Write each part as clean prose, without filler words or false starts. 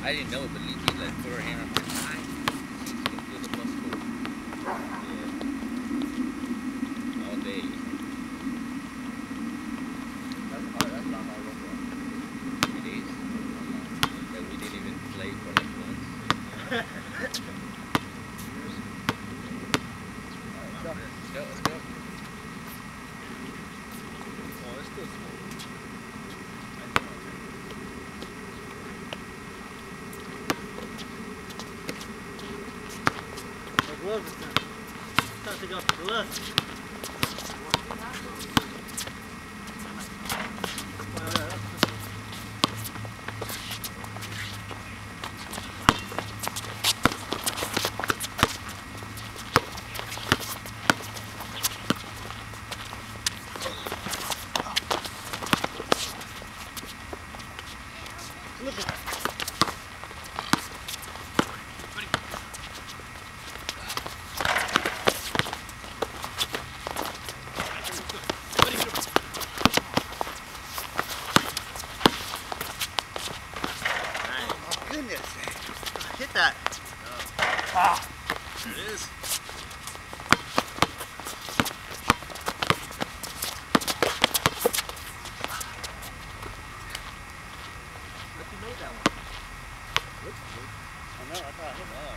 I didn't know it, but Leafy like put her hand on her thigh. She can feel the muscle. Yeah. All day. That's hard. That's not hard work. It is. That we didn't even play for like once. Let's Go, let's go. Oh, it's still small. The gloves is time. Time to take off the gloves. Look at that. Goodness. Hit that. Ah. There it is. How'd you know that one? I know, I thought I hit that.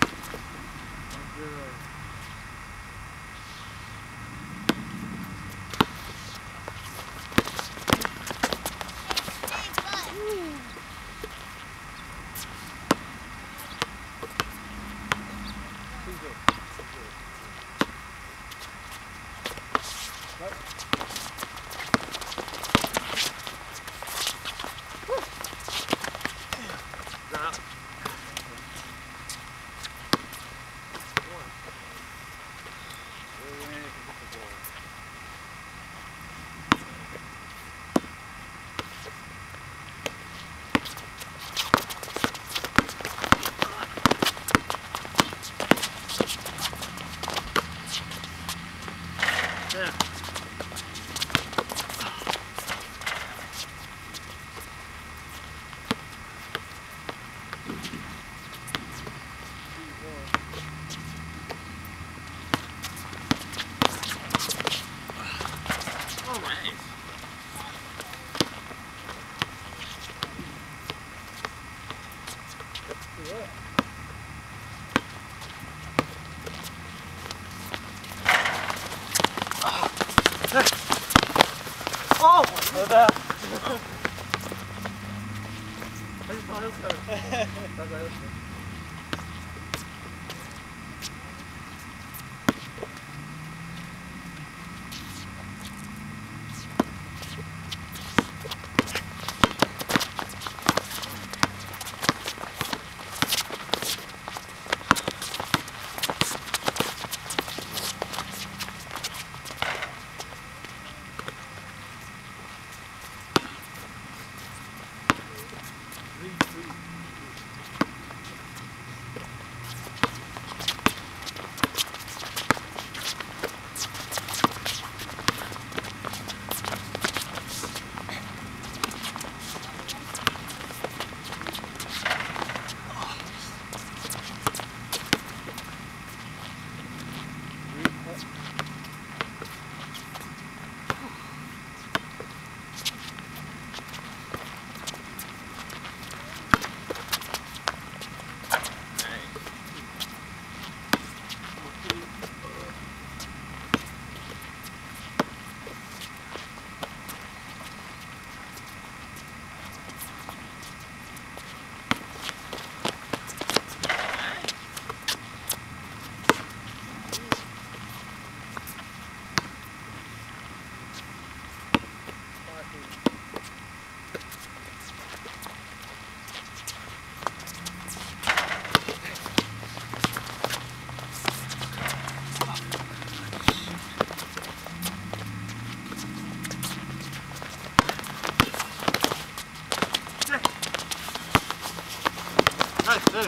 Yeah. Oh, nice. Yeah. Oh! What's that? Nice.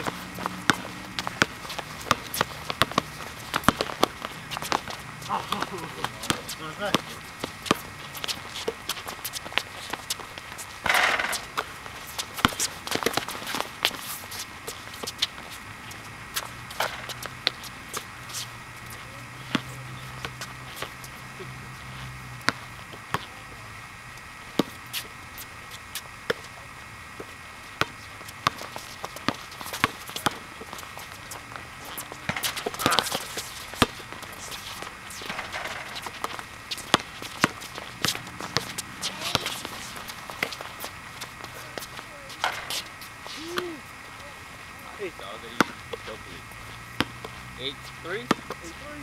Hey. Doggy, Stokely. 8-3. 8-3.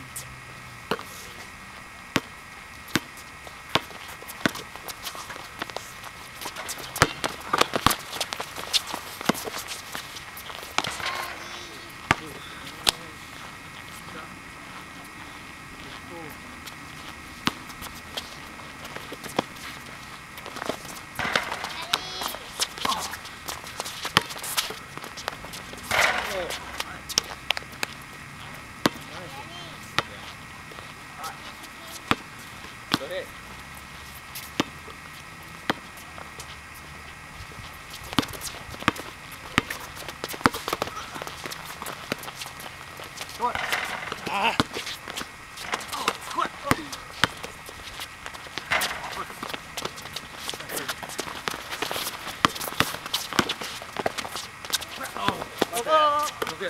Go ahead. What? Ah. Oh, what? Oh, okay.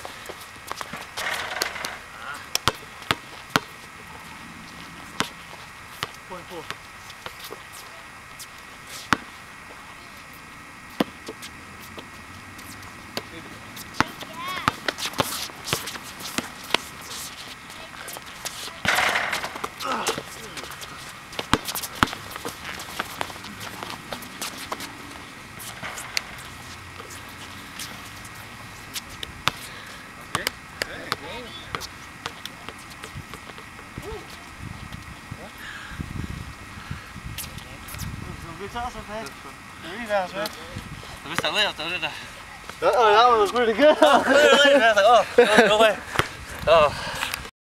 Point 4. That was pretty good. Oh, go away. Oh.